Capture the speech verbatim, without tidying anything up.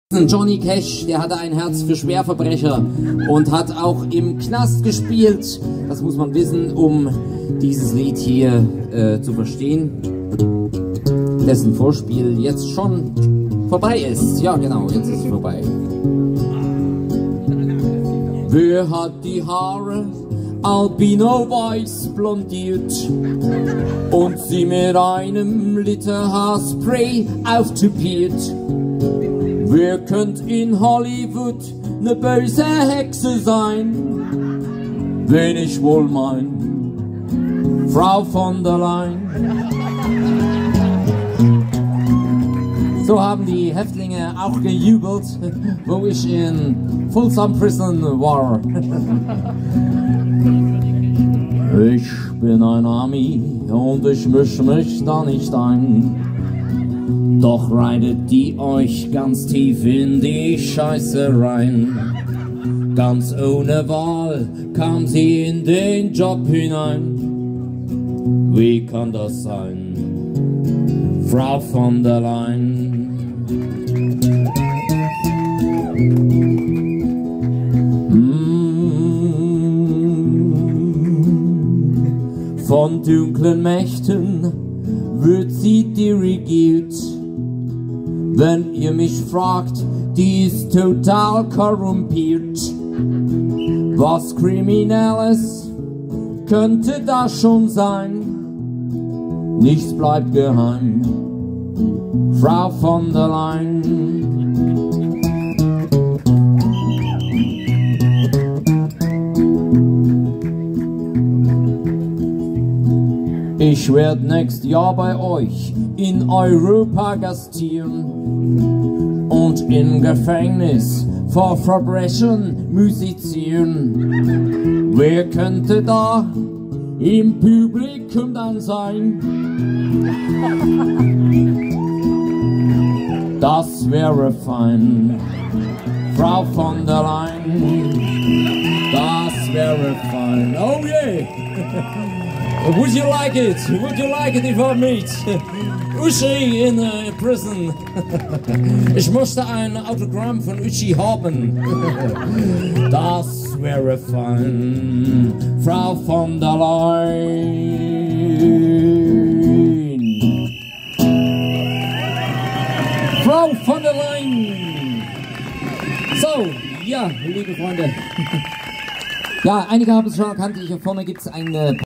Johnny Cash, der hatte ein Herz für Schwerverbrecher und hat auch im Knast gespielt. Das muss man wissen, um dieses Lied hier äh, zu verstehen, dessen Vorspiel jetzt schon vorbei ist. Ja genau, jetzt ist es vorbei. Wer hat die Haare albino-weiß blondiert und sie mit einem Liter Haarspray auftupiert? Wer könnte in Hollywood ne böse Hexe sein? Wen ich wohl mein, Frau von der Leyen. So haben die Häftlinge auch gejubelt, wo ich in Folsom Prison war. Ich bin ein Ami und ich misch mich da nicht ein. Doch reitet die euch ganz tief in die Scheiße rein. Ganz ohne Wahl kam sie in den Job hinein. Wie kann das sein, Frau von der Leyen? Mm. Von dunklen Mächten wird sie dirigiert. Wenn ihr mich fragt, die ist total korrumpiert. Was Kriminelles könnte das schon sein? Nichts bleibt geheim, Frau von der Leyen. Ich werd nächstes Jahr bei euch in Europa gastieren und im Gefängnis vor Verbrechen musizieren. Wer könnte da im Publikum dann sein? Das wäre fein, Frau von der Leyen. Das wäre fein. Oh yeah! Would you like it? Would you like it if I meet Uschi in uh, prison? Ich möchte ein Autogramm von Uschi haben. Das wäre fein, Frau von der Leyen. Frau von der Leyen. So, ja, liebe Freunde. Ja, einige haben es schon erkannt, hier vorne gibt es eine